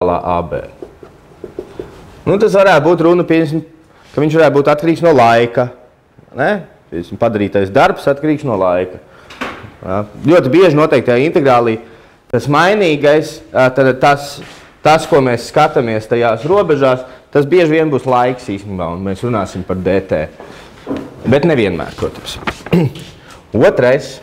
AB. Nu, tas varētu būt runa, piemēram, ka viņš varētu būt atkarīgs no laika. Ne? Piemēram, padarītais darbs atkarīgs no laika. Ja? Ļoti bieži noteiktajā integrālī tas mainīgais, tas, ko mēs skatāmies tajās robežās, tas bieži vien būs laiks īstenībā, un mēs runāsim par DT. Bet nevienmēr, protams. Otrais.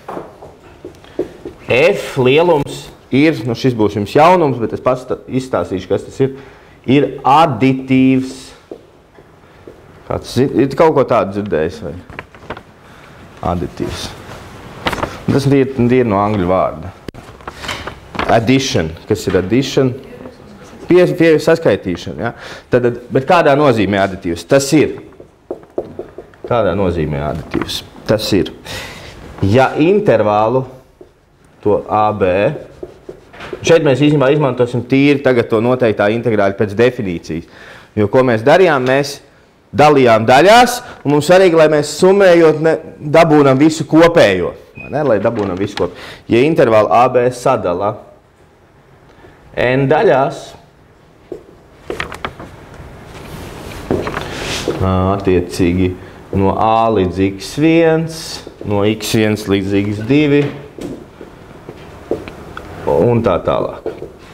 F lielums ir, nu šis būs jums jaunums, bet es pats izstāstīšu, kas tas ir aditīvs. Kāds ir kaut ko tādu dzirdējis vai? Aditīvs. Tas ir no angļu vārda. Addition. Kas ir addition? Pie saskaitīšana. Ja? Tad, bet kādā nozīmē aditīvs? Tas ir. Kādā nozīmē aditīvs? Tas ir. Ja intervālu to AB, šeit mēs īstenībā izmantosim tīri tagad to noteiktā integrāļa pēc definīcijas. Jo ko mēs darījām? Mēs dalījām daļās, un mums svarīgi, lai mēs summējot dabūnam visu kopējo. Ne? Lai dabūnam visu kopējo. Ja intervālu AB sadala n daļās, attiecīgi no A līdz x1, no x1 līdz x2, un tā tālāk.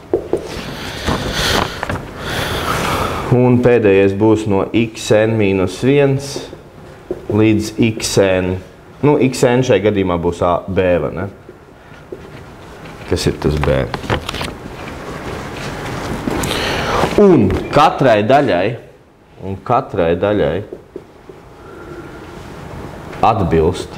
Un pēdējais būs no xn-1 līdz xn. Nu, xn šajā gadījumā būs B, vai ne? Kas ir tas B? Un katrai daļai atbilst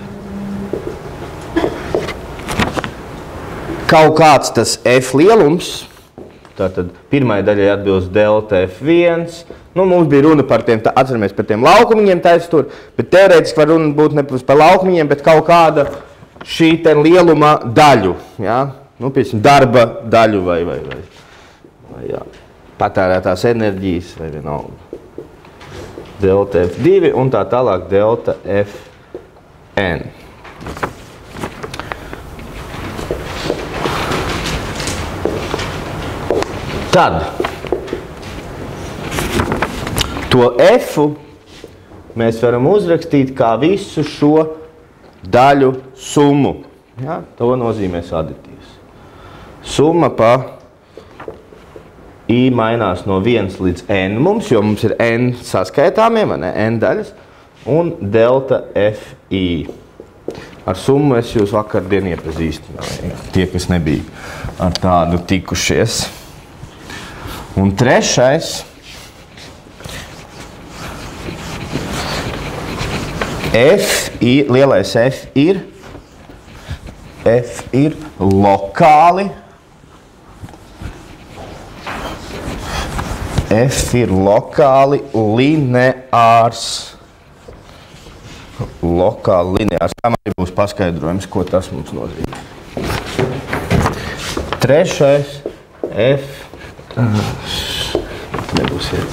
kaut kāds tas F lielums. Tātad pirmai daļai atbilst delta F1. Nu, mums bija runa par tiem, atceramies par tiem laukumiņiem taisa tur, bet teorētiski var runa būt ne par laukumiņiem, bet kaut kāda šī te lieluma daļu. Ja? Nu, piemēram, darba daļu vai jā, patērētās enerģijas vai vienalga. Delta F2 un tā tālāk delta Fn. Tad to F-u mēs varam uzrakstīt kā visu šo daļu summu. Ja? To nozīmēs aditīvs. Summa pa I mainās no 1 līdz n mums, jo mums ir n saskaitāmie, vai ne? N daļas, un delta Fi. Ar summu es jūs vakardien iepazīstināju, tie, kas nebija ar tādu tikušies. Un trešais lielais F ir lokāli. F ir lokāli lineārs. Lokāli lineārs. Tam arī būs paskaidrojums, ko tas mums nozīmē. Trešais F. Nebūs iet.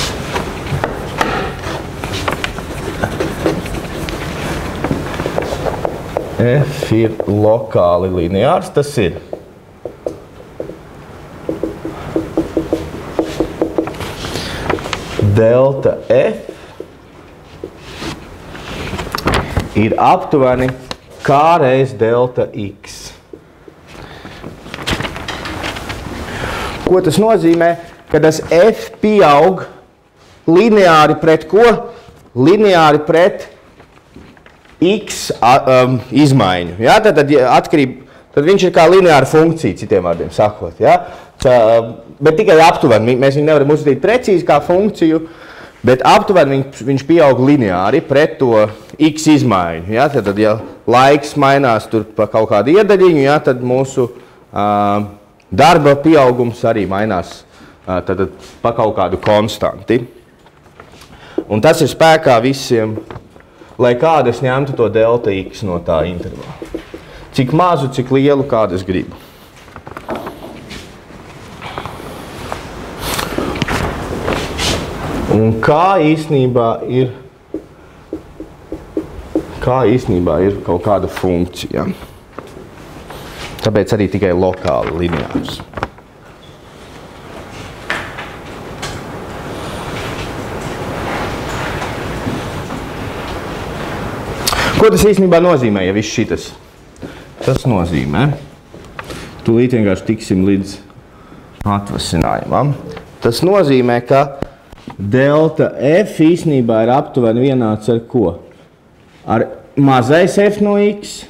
F ir lokāli lineārs, tas ir delta F ir aptuveni K reiz delta X. Ko tas nozīmē? Ka tas F pieaug lineāri pret ko? Lineāri pret X izmaiņu. Ja? Tad viņš ir kā lineāra funkcija, citiem vārdiem sakot. Ja? Bet tikai aptuveni. Mēs viņu nevaram uzskatīt precīzi kā funkciju, bet aptuveni viņš pieaug lineāri pret to X izmaiņu. Ja? Tad, ja laiks mainās tur pa kaut kādu iedaļiņu, ja? Tad mūsu darba pieaugums arī mainās tad pa kaut kādu konstanti. Un tas ir spēkā visiem, lai kādu es ņemtu to delta X no tā intervāla. Cik mazu, cik lielu, kādu es gribu. Un kā īstenībā ir kaut kāda funkcija. Tāpēc arī tikai lokāli lineārs. Ko tas īstenībā nozīmē, ja viss šitas? Tas nozīmē, tūlīt vienkārši tiksim līdz atvasinājumam. Tas nozīmē, ka delta F īstenībā ir aptuveni vienāds ar ko? Ar mazais F no X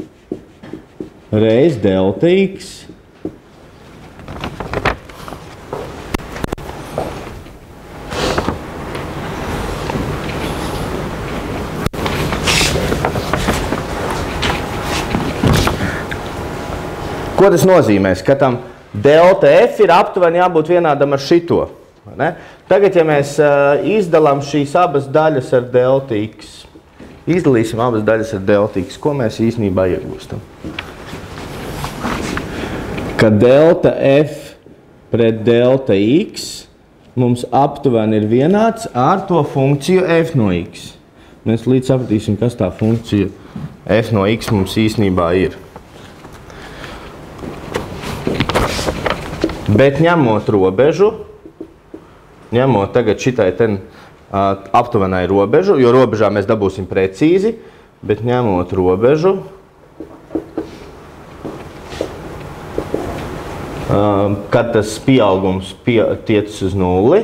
reiz delta X. Ko tas nozīmē? Skatām, delta F ir aptuveni jābūt vienādam ar šito. Ne? Tagad, ja mēs izdalām šīs abas daļas ar delta X, izdalīsim abas daļas ar delta X, ko mēs īstenībā iegūstam? Ka delta F pret delta X mums aptuveni ir vienāds ar to funkciju F no X. Mēs līdz sapratīsim, kas tā funkcija F no X mums īstenībā ir. Bet ņemot robežu, ņemot tagad šitai ten aptuvenai robežu, jo robežā mēs dabūsim precīzi, bet ņemot robežu, kad tas pieaugums tiecas uz nulli,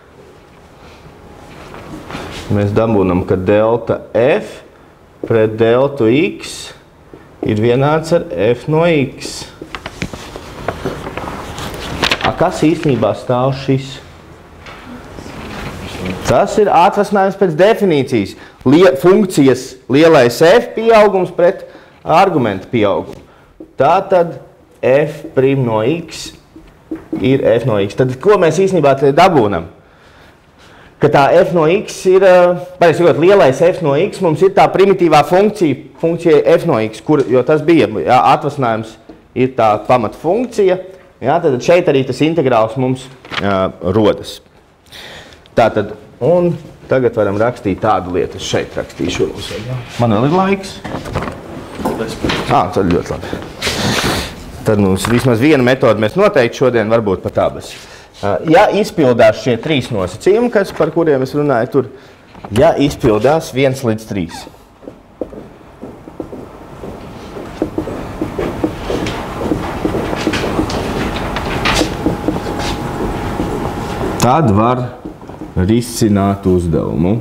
mēs dabūnam, ka delta F pret deltu X ir vienāds ar F no X. Kas īstenībā stāv šis? Tas ir atvasinājums pēc definīcijas. Funkcijas lielais F pieaugums pret argumentu pieaugumu. Tātad F' no X ir F no X. Tad ko mēs īstenībā te dabūnam? Ka tā F no X ir, pareizsakot, lielais F no X mums ir tā primitīvā funkcija F no X, jo tas bija, jā, atvasinājums ir tā pamata funkcija. Jā, tad šeit arī tas integrāls mums rodas. Tātad, un tagad varam rakstīt tādu lietu. Es šeit rakstīšu. Man vēl ir laiks. Tad ļoti labi. Tad mums vismaz viena metode mēs noteikti šodien, varbūt pat abas. Ja izpildās šie 3 nosacījumi, par kuriem es runāju tur, ja izpildās 1 līdz 3. Tad var risināt uzdevumu.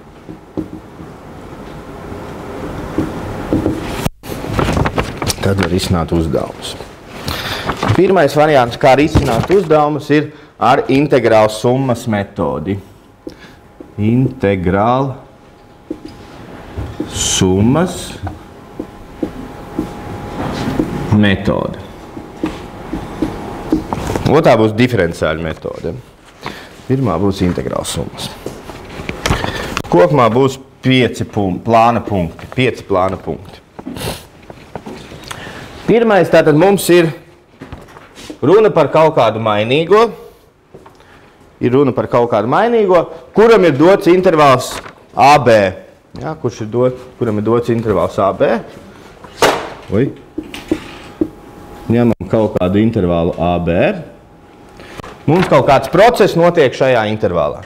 Pirmais variants, kā risināt uzdevumus, ir ar integrālu summas metodi. Integrāla summas metode. Otrā būs diferenciāļu metode. Pirmā būs integrāla summas. Kopumā būs 5 plāna punkti. Pirmais, tātad mums ir runa par kaut kādu mainīgo. Kuram ir dots intervāls AB. Jā, kuram ir dots intervāls AB. Ņemam kaut kādu intervālu AB. Mums kaut kāds process notiek šajā intervālā.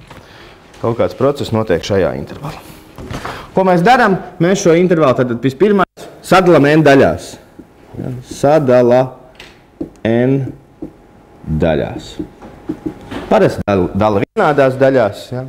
Ko mēs darām? Mēs šo intervālu tad vispirmais sadalām n daļās. Sadala n daļās. Parasti dala vienādās daļās. Ja?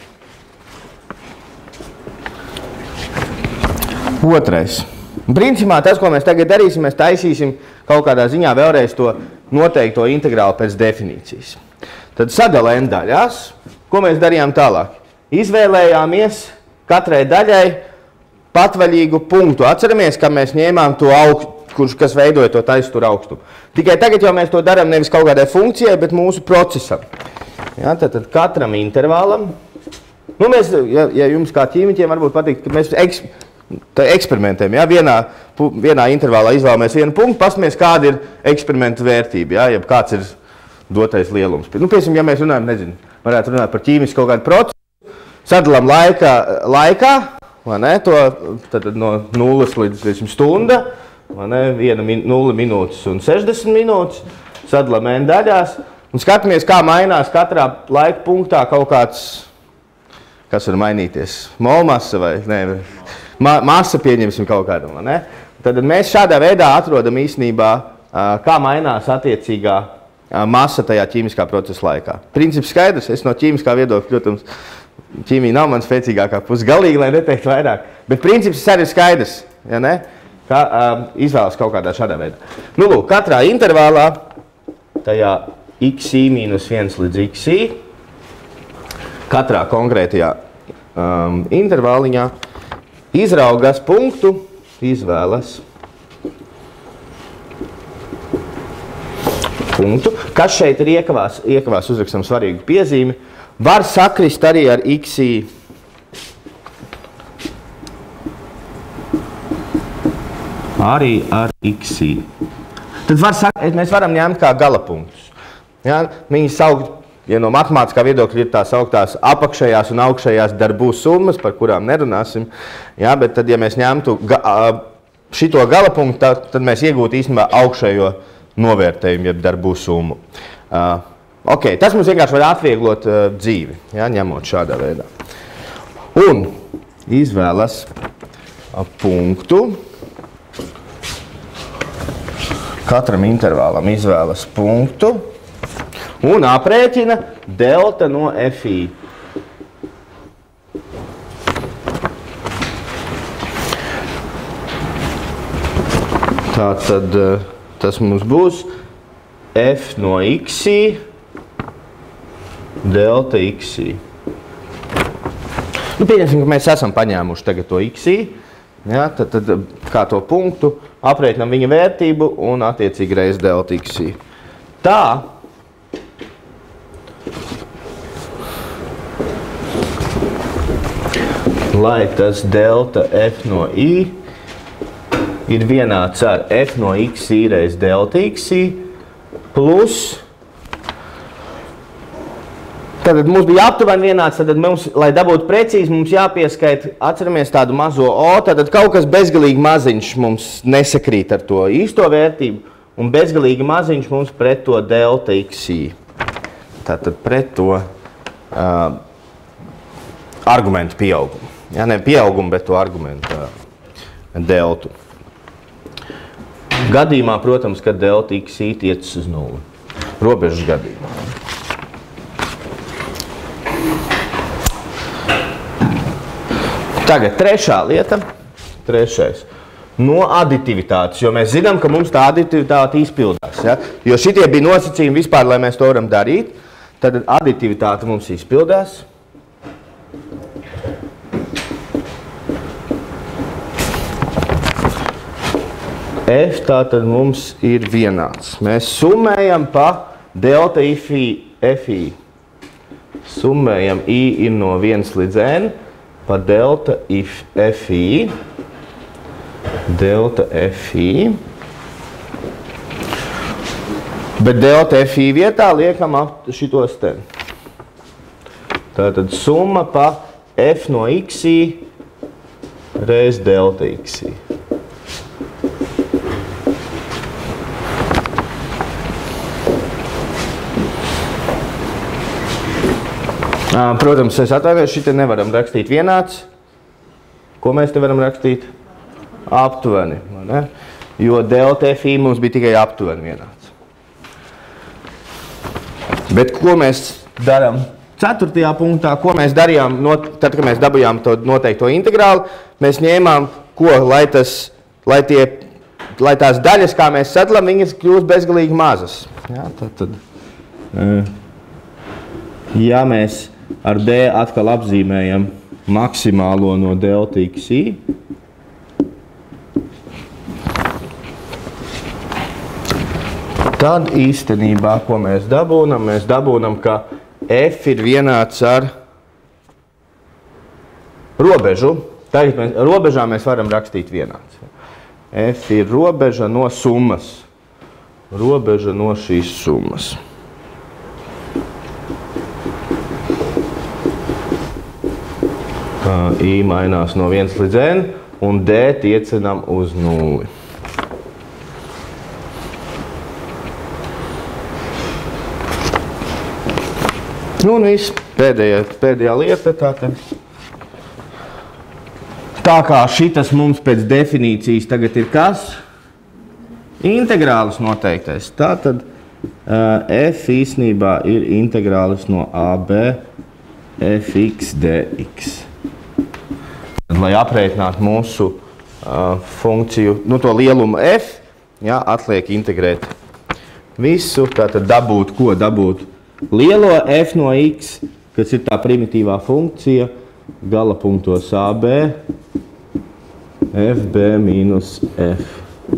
Otrais. Principā tas, ko mēs tagad darīsim, mēs taisīsim kaut kādā ziņā vēlreiz to noteikto integrālu pēc definīcijas. Tad sadala n daļās. Ko mēs darījām tālāk? Izvēlējāmies katrai daļai patvaļīgu punktu. Atceramies, ka mēs ņēmām to kas veidoja to taissturu augstumu. Tikai tagad jau mēs to darām nevis kaut kādai funkcijai, bet mūsu procesam. Ja, tad katram intervālam. Mēs, ja jums kā ķīmiķiem varbūt patīk, ka mēs eksperimentējam. Ja? Vienā intervālā izvēlamies vienu punktu, paskatāmies, kāda ir eksperimentu vērtība, ja? Jeb kāds ir dotais lielums. Piemēram, ja mēs runājam, varētu runāt par ķīmisku kaut kādu procesu, sadalām laikā, vai ne? Tad no 0 līdz stunda, vai ne? 0 minūtes un 60 minūtes, sadalām n daļās un skatāmies, kā mainās katrā laika punktā kaut kāds, kas var mainīties, molmasa vai ne? masa pieņemsim kaut kādam, vai ne? Tad mēs šādā veidā atrodam īstenībā, kā mainās attiecīgā masa tajā ķīmiskā procesa laikā. Princips skaidrs, es no ķīmiskā viedokļa, protams, ķīmija nav man spēcīgākā puse, galīgi, lai neteiktu vairāk, bet princips arī ir skaidrs, ja ne? Kā izvēlas kaut kādā šādā veidā. Nu, lūk, katrā intervālā, tajā xi mīnus 1 līdz xi, katrā konkrētajā intervāliņā izraugas punktu, izvēlas punktu, kas šeit ir iekavās uzrakstam svarīgu piezīmi, var sakrist arī ar xi. Arī ar xi. Tad mēs varam ņemt kā galapunktus. Ja? Viņi saukt, ja no matemātiskā viedokļa ir tās augtās apakšējās un augšējās darbu summas, par kurām nerunāsim, ja? Bet tad, ja mēs ņemtu šito galapunktu, tad mēs iegūtu īstenībā augšējo novērtējumu, jeb darbu summu. Okay, tas mums vienkārši var atvieglot dzīvi, ja? Ņemot šādā veidā. Un izvēlas punktu. Katram intervālam izvēlas punktu un aprēķina delta no fi. Tātad tas mums būs f no xi delta xi. Nu, pieņemsim, ka mēs esam paņēmuši tagad to xi. Ja, tad kā to punktu, aprēķinām viņa vērtību un attiecīgi reiz delta xi. Tā, lai tas delta f no i ir vienāds ar f no xi reiz delta xi plus. Tad mums bija aptuveni vienāds, tad mums, lai dabūtu precīzi, mums jāpieskaita, atceramies tādu mazo o, tad kaut kas bezgalīgi maziņš mums nesakrīt ar to īsto vērtību, un bezgalīgi maziņš mums pret to delta xi. Tātad pret to argumentu pieaugumu. Ja, ne pieaugumu, bet to argumentu deltu. Gadījumā, protams, kad delta xi tiecas uz 0. Robežas gadījumā. Tagad trešā lieta, trešais, no aditivitātes, jo mēs zinām, ka mums tā aditivitāte izpildās. Ja? Jo šitie bija nosacījumi vispār, lai mēs to varam darīt, tad aditivitāte mums izpildās. F tātad mums ir vienāds. Mēs summējam pa delta fi. Summējam i ir no 1 līdz n. Pa delta fi, bet delta fi vietā liekam šitos te. Tātad summa pa f no xi reiz delta xi. Protams, es atvainojos, šitā nevaram rakstīt vienāds. Ko mēs te varam rakstīt? Aptuveni, ne? Jo delta fi mums bija tikai aptuveni vienāds. Bet ko mēs darām 4. punktā? Ko mēs darījām, tad, kad mēs dabujām to noteikto integrālu, mēs ņēmām, ko, lai tās daļas, kā mēs sadalām, viņas kļūst bezgalīgi mazas. Ja, tad, ja mēs ar D atkal apzīmējam maksimālo no delta xi. Tad īstenībā, ko mēs dabūnam? Mēs dabūnam, ka f ir vienāds ar robežu. Tagad robežā mēs varam rakstīt vienāds. F ir robeža no summas. Robeža no šīs summas. I mainās no 1 līdz n, un D tiecinam uz 0. Nu un viss, pēdējā lieta tātad. tā kā šitas mums pēc definīcijas tagad ir kas? Integrālis noteiktais. Tātad f īsnībā ir integrālis no AB fx dx. Tad, lai aprēķinātu mūsu funkciju, to lielumu f, atliek integrēt visu, tātad dabūt ko? Dabūt lielo f no x, kas ir tā primitīvā funkcija, gala punktos AB, fb mīnus f.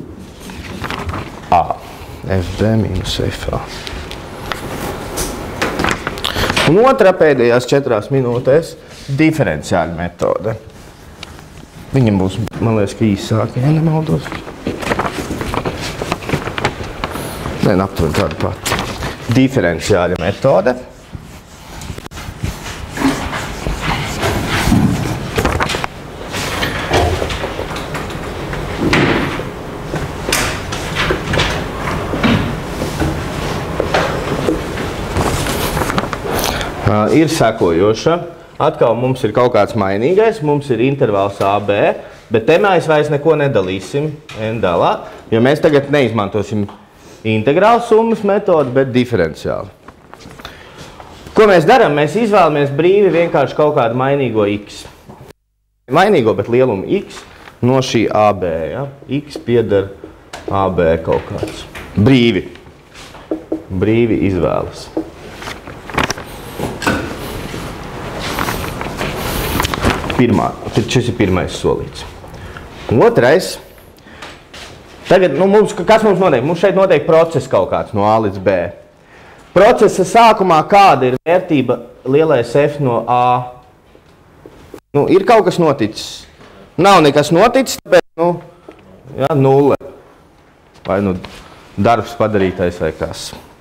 A. fb mīnus fa. Un otra pēdējās 4 minūtēs diferenciāļa metode. Viņam būs, man liekas, ka īsāk, ja nemaldos. Nē, aptuveni tāda pati. Diferenciāļa metode. Ir sekojoša. Atkal mums ir kaut kāds mainīgais, mums ir intervāls AB, bet te mēs vairs neko nedalīsim n dalā, jo mēs tagad neizmantosim integrālu summas metodu, bet diferenciāli. Ko mēs darām? Mēs izvēlamies brīvi vienkārši kaut kādu mainīgo x. Mainīgo, bet lielumu x no šī AB. Ja? X pieder AB kaut kāds. Brīvi. Brīvi izvēlas. Šis ir pirmais solīts. Otrais. Tagad, kas mums notiek? Mums šeit notiek process kaut kāds no A līdz B. Procesa sākumā kāda ir vērtība lielais f no A? Ir kaut kas noticis. Nav nekas noticis, tāpēc, nulle. Vai darbs padarītais vai kas.